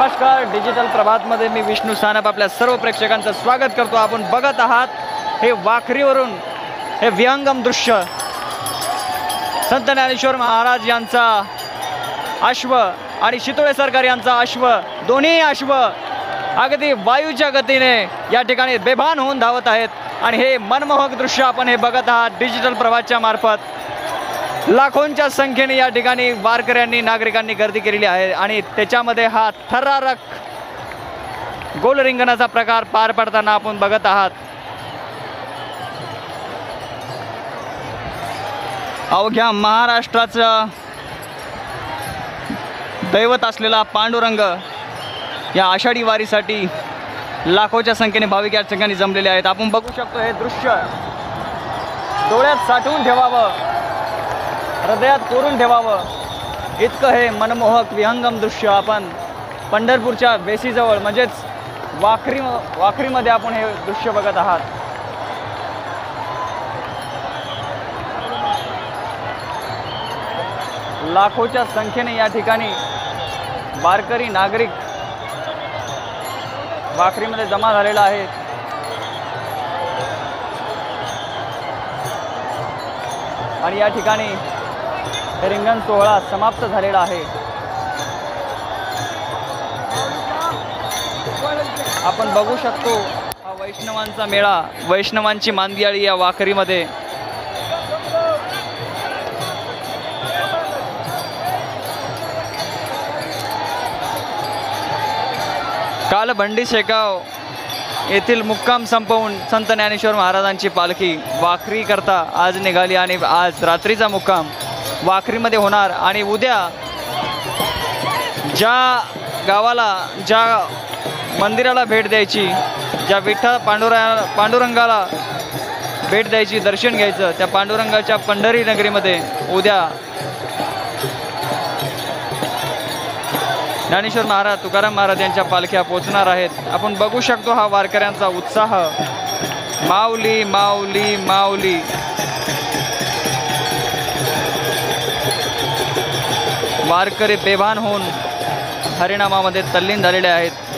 नमस्कार, डिजिटल प्रभातमध्ये मी विष्णू सानप आपल्या सर्व प्रेक्षकांचं स्वागत करतो। आपण बघत आहात हे वाखरीवरून हे विहंगम दृश्य, संत ज्ञानेश्वर महाराज यांचा अश्व आणि शितोळे सरकार यांचा अश्व, दोन्ही अश्व अगदी वायूच्या गतीने या ठिकाणी बेभान होऊन धावत आहेत आणि हे मनमोहक दृश्य आपण हे बघत आहात डिजिटल प्रभातच्या मार्फत। लाखोंच्या संख्येने या ठिकाणी वारकऱ्यांनी नागरिकांनी गर्दी केलेली आहे आणि त्याच्यामध्ये हा थरारक गोल रिंगणाचा प्रकार पार पडताना आपण बघत आहात। अवघ्या महाराष्ट्राचं दैवत असलेला पांडुरंग या आषाढी वारीसाठी लाखोच्या संख्येने भाविक या ठिकाणी जमलेले आहेत। आपण बघू शकतो हे दृश्य डोळ्यात साठवून ठेवावं, हृदयात कोरून ठेवावं, इतकं हे मनमोहक विहंगम दृश्य आपण पंढरपूरच्या वेसीजवळ म्हणजेच वाखरीमध्ये आपण हे दृश्य बघत आहात। लाखोच्या संख्येने या ठिकाणी वारकरी नागरिक वाखरीमध्ये जमा झालेला आहे आणि या ठिकाणी रिंगण सोहळा समाप्त झालेला आहे। आपण बघू शकतो हा वैष्णवांचा मेळा, वैष्णवांची मांदियाळी या वाखरीमध्ये। काल भंडी शेगाव येथील मुक्काम संपवून संत ज्ञानेश्वर महाराजांची पालखी वाखरी करता आज निघाली आणि आज रात्रीचा मुक्काम वाखरीमध्ये होणार आणि उद्या ज्या गावाला, ज्या मंदिराला भेट द्यायची, ज्या विठ्ठल पांडुरंगाला भेट द्यायची, दर्शन घ्यायचं, त्या पांडुरंगाच्या पंढरी नगरीमध्ये उद्या ज्ञानेश्वर महाराज, तुकाराम महाराज यांच्या पालख्या पोचणार आहेत। आपण बघू शकतो हा वारकऱ्यांचा उत्साह, माऊली माऊली माऊली। वारकरी बेभान होऊन हरिनामामध्ये तल्लीन झालेले आहेत।